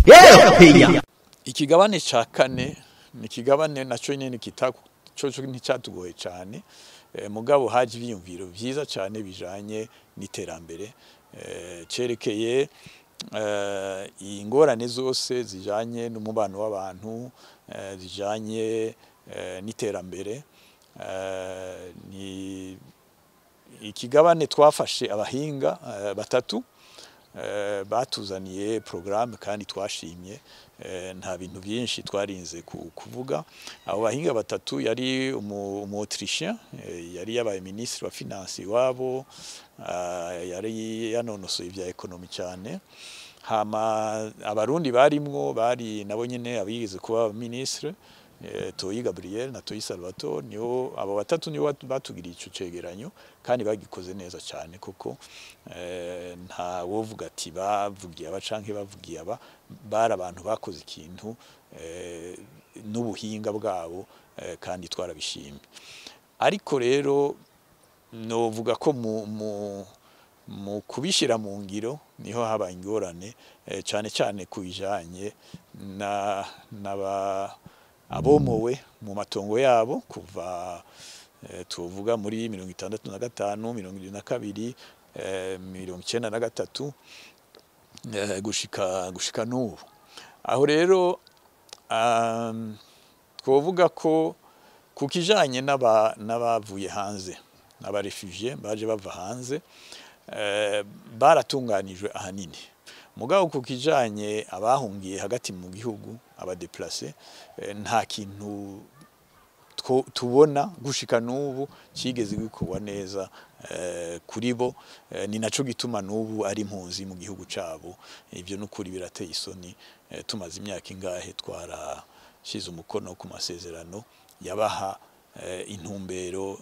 Ikigabane ca kane ni ikigabane naco nyene coco nticatugoye cane, mugabo haje ivyiyumviro vyiza cane bijanye n'iterambere, cerekeye ingorane zose zijanye n'umubano w'abantu, zijanye n'iterambere. Ni ikigabane twafashe abahinga batatu batuzaniye programme kandi twashimye, nta bintu byinshi twarinze kuvuga. Abo bahinga batatu yari Autrichien, yari yabaye ministre wa finance iwabo, yari yanonosoye ibya ekonomi cyane. Hama abarundi barimwo bari nabo nyene abigize kuba ministre, Toyi Gabriel na Toyi Salvatore, niyo abo batatu niyo batugiriye ico cegeranyo kandi bagikoze neza cyane kuko nta wovuga ati bavugiye aba canke bavugiye aba, bari abantu bakoze ikintu n'ubuhinga bwabo kandi twarabishimye. Ariko rero novuga ko mu kubishira mu ngiro niho habaye ingorane cyane cyane kubijanye abomowe mu matongo yabo kuva tuvuga muri 65, 72, 93 gushika n'ubu. Aho rero twovuga ko kukijanye n'abavuye hanze, n'aba refugiés baje bava hanze, baratunganijwe ahanini. Mugabo kukijanye abahungiye hagati mu gihugu, abadeplace, nta kintu tubona gushika n'ubu kigeze gikorwa neza kuri bo, ni naco gituma n'ubu ari impunzi mu gihugu cabo. Ivyo n'ukuri birateye isoni, tumaze imyaka ingahe twarashize umukono ku masezerano yabaha intumbero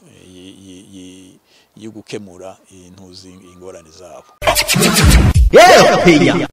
yo gukemura ingorane zabo.